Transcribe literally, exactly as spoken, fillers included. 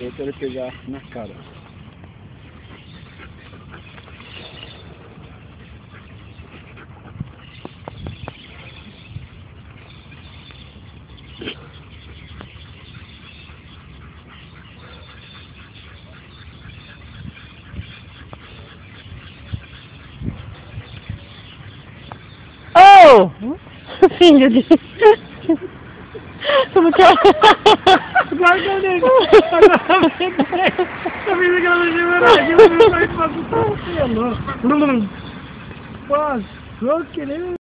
Eu quero pegar na cara. Oh! Filho de... Como que é? Guarda o nego! Agora vem, eu fiz aquela gemeragem, eu não vai fazer o que passou que nem...